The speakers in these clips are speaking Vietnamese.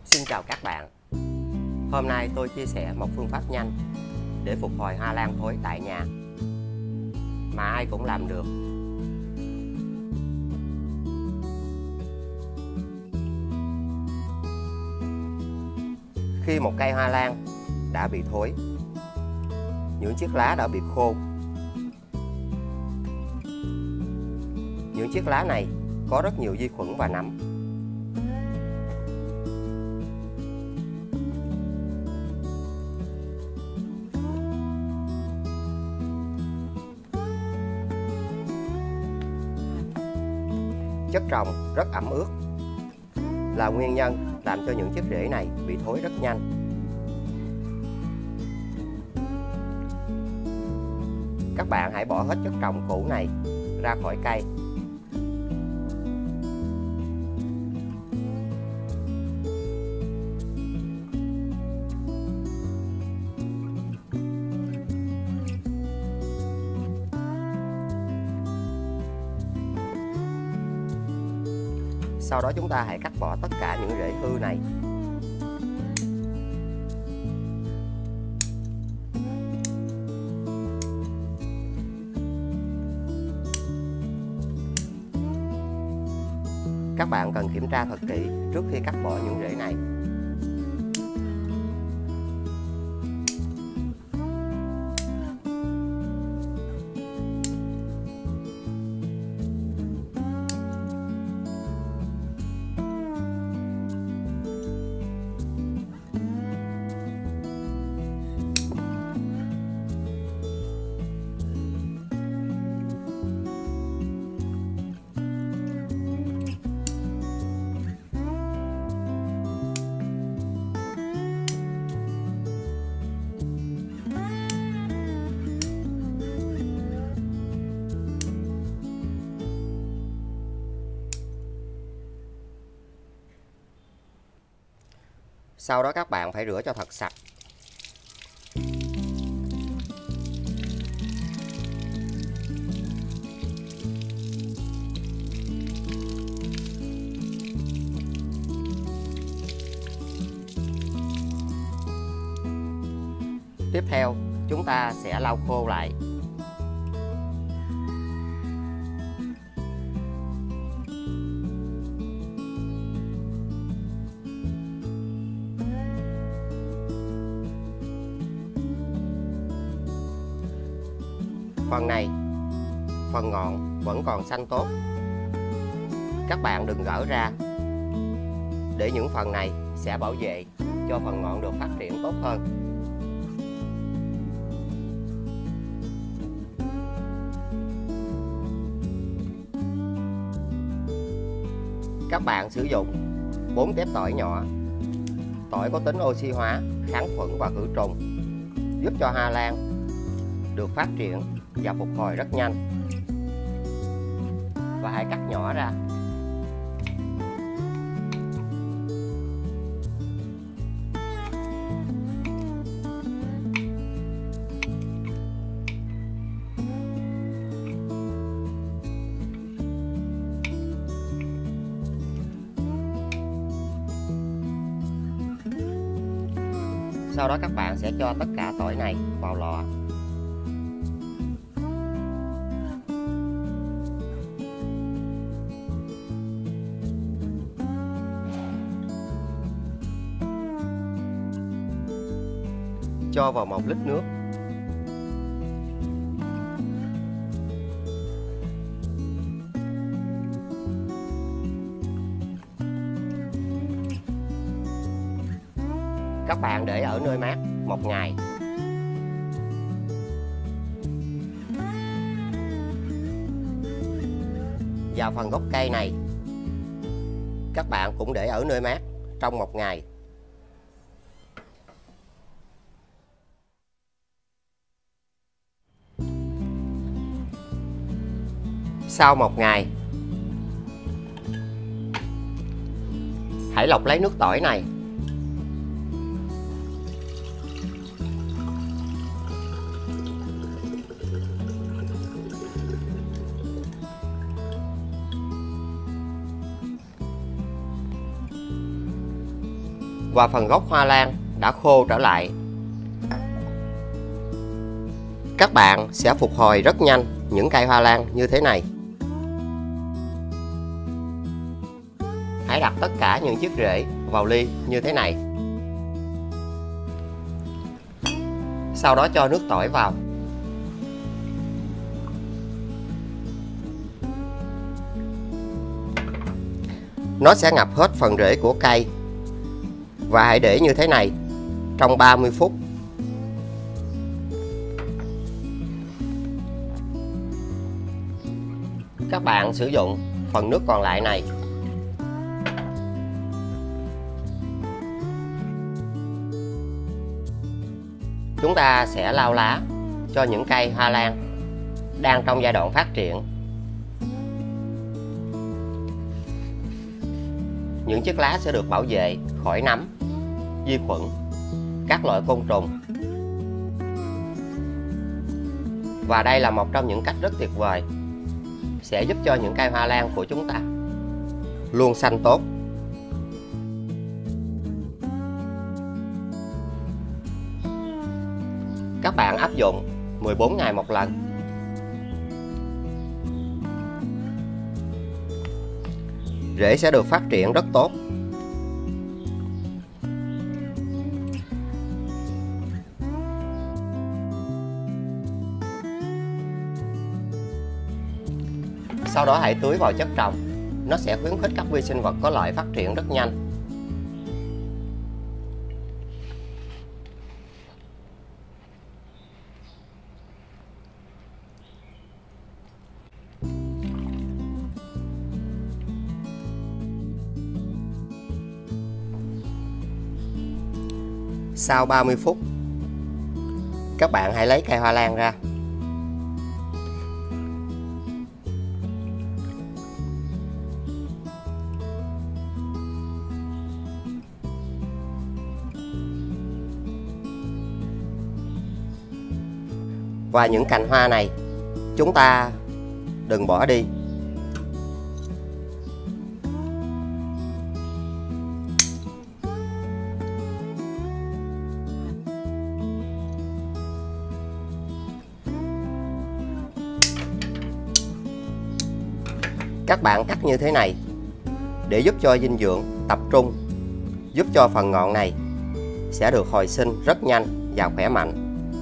Xin chào các bạn. Hôm nay tôi chia sẻ một phương pháp nhanh để phục hồi hoa lan thối tại nhà mà ai cũng làm được. Khi một cây hoa lan đã bị thối, những chiếc lá đã bị khô. Những chiếc lá này có rất nhiều vi khuẩn và nấm. Chất trồng rất ẩm ướt là nguyên nhân làm cho những chiếc rễ này bị thối rất nhanh. Các bạn hãy bỏ hết chất trồng cũ này ra khỏi cây. Sau đó chúng ta hãy cắt bỏ tất cả những rễ hư này. Các bạn cần kiểm tra thật kỹ trước khi cắt bỏ những rễ này. Sau đó các bạn phải rửa cho thật sạch. Tiếp theo, chúng ta sẽ lau khô lại. Phần này, phần ngọn vẫn còn xanh tốt. Các bạn đừng gỡ ra, để những phần này sẽ bảo vệ cho phần ngọn được phát triển tốt hơn. Các bạn sử dụng 4 tép tỏi nhỏ. Tỏi có tính oxy hóa, kháng khuẩn và khử trùng, giúp cho hoa lan được phát triển và phục hồi rất nhanh. Và hãy cắt nhỏ ra. Sau đó các bạn sẽ cho tất cả tỏi này vào lò. Cho vào 1 lít nước. Các bạn để ở nơi mát 1 ngày. Và phần gốc cây này, các bạn cũng để ở nơi mát trong 1 ngày. Sau 1 ngày, hãy lọc lấy nước tỏi này. và phần gốc hoa lan đã khô trở lại. Các bạn sẽ phục hồi rất nhanh những cây hoa lan như thế này. Hãy đặt tất cả những chiếc rễ vào ly như thế này. Sau đó cho nước tỏi vào. Nó sẽ ngập hết phần rễ của cây. Và hãy để như thế này trong 30 phút. Các bạn sử dụng phần nước còn lại này chúng ta sẽ lau lá cho những cây hoa lan đang trong giai đoạn phát triển. Những chiếc lá sẽ được bảo vệ khỏi nấm, vi khuẩn, các loại côn trùng. Và đây là một trong những cách rất tuyệt vời sẽ giúp cho những cây hoa lan của chúng ta luôn xanh tốt. Các bạn áp dụng 14 ngày một lần. Rễ sẽ được phát triển rất tốt. Sau đó hãy tưới vào chất trồng. Nó sẽ khuyến khích các vi sinh vật có lợi phát triển rất nhanh. Sau 30 phút, các bạn hãy lấy cây hoa lan ra. Và những cành hoa này chúng ta đừng bỏ đi. Các bạn cắt như thế này để giúp cho dinh dưỡng tập trung, giúp cho phần ngọn này sẽ được hồi sinh rất nhanh và khỏe mạnh.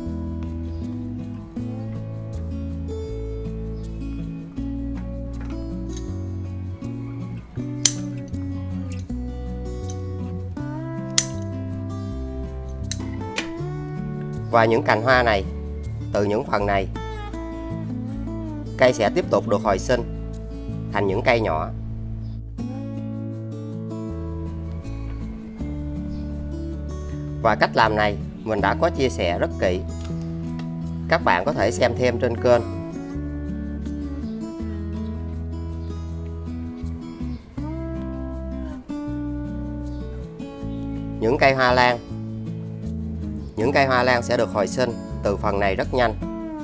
Và những cành hoa này, từ những phần này, cây sẽ tiếp tục được hồi sinh thành những cây nhỏ. Và cách làm này mình đã có chia sẻ rất kỹ. Các bạn có thể xem thêm trên kênh. Những cây hoa lan sẽ được hồi sinh từ phần này rất nhanh.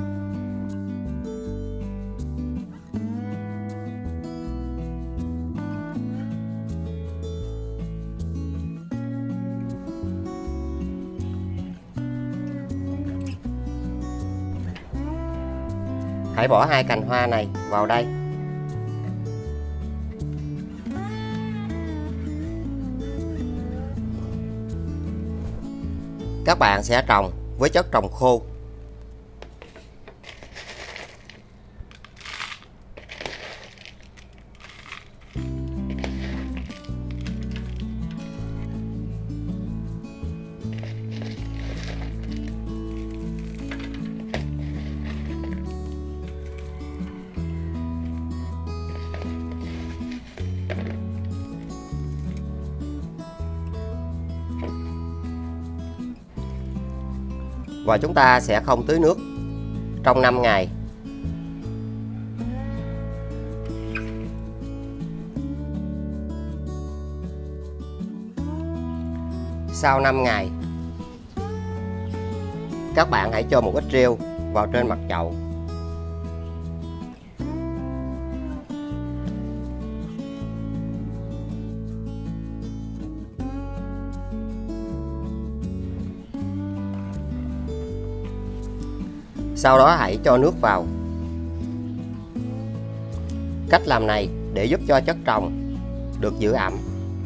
Hãy bỏ hai cành hoa này vào đây. Các bạn sẽ trồng với chất trồng khô. Và chúng ta sẽ không tưới nước trong 5 ngày. Sau 5 ngày, các bạn hãy cho một ít rêu vào trên mặt chậu. Sau đó hãy cho nước vào. Cách làm này để giúp cho chất trồng được giữ ẩm.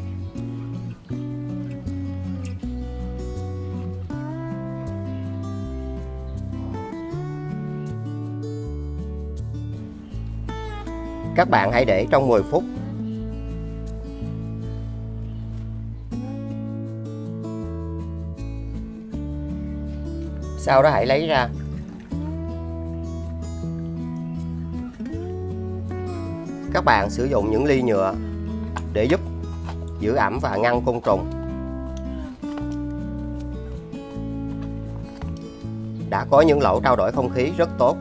Các bạn hãy để trong 10 phút. Sau đó hãy lấy ra. Các bạn sử dụng những ly nhựa để giúp giữ ẩm và ngăn côn trùng. Đã có những lỗ trao đổi không khí rất tốt.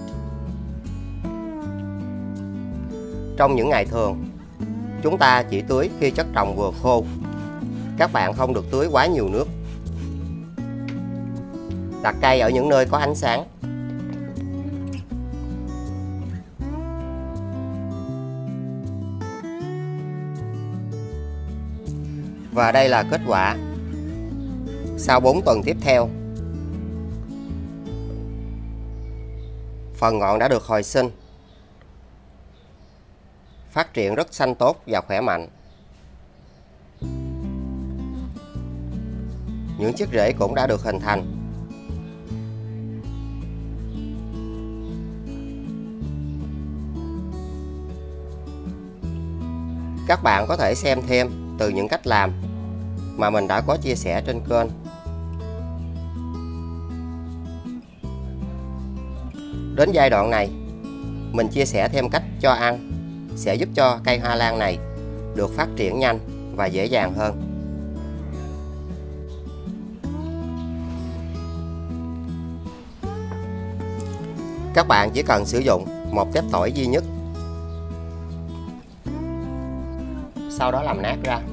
Trong những ngày thường, chúng ta chỉ tưới khi chất trồng vừa khô. Các bạn không được tưới quá nhiều nước. Đặt cây ở những nơi có ánh sáng. Và đây là kết quả sau 4 tuần tiếp theo. Phần ngọn đã được hồi sinh, phát triển rất xanh tốt và khỏe mạnh. Những chiếc rễ cũng đã được hình thành. Các bạn có thể xem thêm từ những cách làm mà mình đã có chia sẻ trên kênh. Đến giai đoạn này, mình chia sẻ thêm cách cho ăn sẽ giúp cho cây hoa lan này được phát triển nhanh và dễ dàng hơn. Các bạn chỉ cần sử dụng một phép tỏi duy nhất. Sau đó làm nát ra.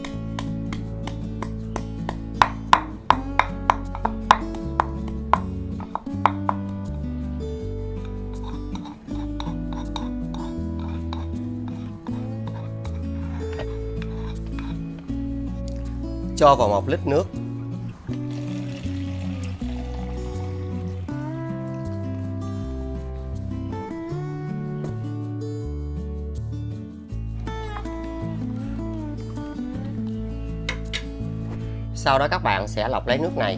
Cho vào 1 lít nước. Sau đó các bạn sẽ lọc lấy nước này.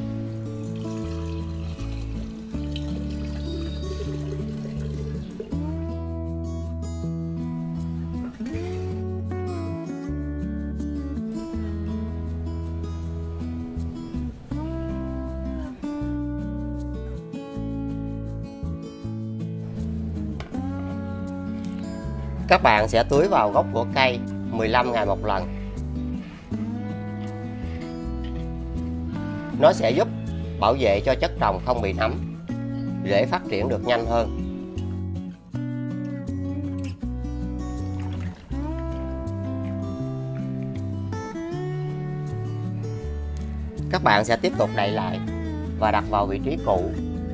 Các bạn sẽ tưới vào gốc của cây 15 ngày một lần. Nó sẽ giúp bảo vệ cho chất trồng không bị nấm, rễ phát triển được nhanh hơn. Các bạn sẽ tiếp tục đậy lại và đặt vào vị trí cũ.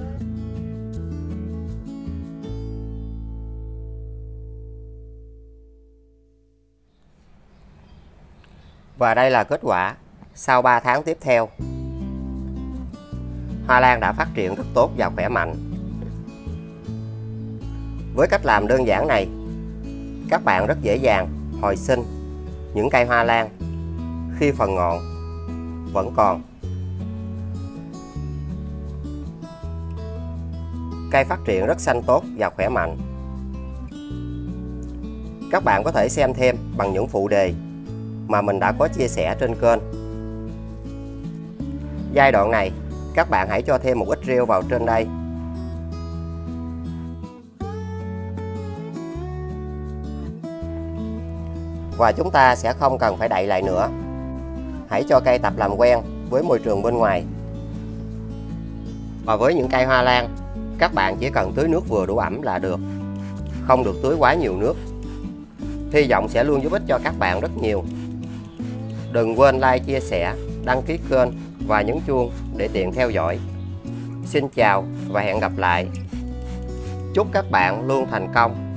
Và đây là kết quả sau 3 tháng tiếp theo. Hoa lan đã phát triển rất tốt và khỏe mạnh. Với cách làm đơn giản này, các bạn rất dễ dàng hồi sinh những cây hoa lan khi phần ngọn vẫn còn. Cây phát triển rất xanh tốt và khỏe mạnh. Các bạn có thể xem thêm bằng những phụ đề mà mình đã có chia sẻ trên kênh. Giai đoạn này, các bạn hãy cho thêm một ít rêu vào trên đây. Và chúng ta sẽ không cần phải đậy lại nữa. Hãy cho cây tập làm quen với môi trường bên ngoài. Và với những cây hoa lan, các bạn chỉ cần tưới nước vừa đủ ẩm là được. Không được tưới quá nhiều nước. Hy vọng sẽ luôn giúp ích cho các bạn rất nhiều. Đừng quên like, chia sẻ, đăng ký kênh và nhấn chuông để tiện theo dõi. Xin chào và hẹn gặp lại. Chúc các bạn luôn thành công.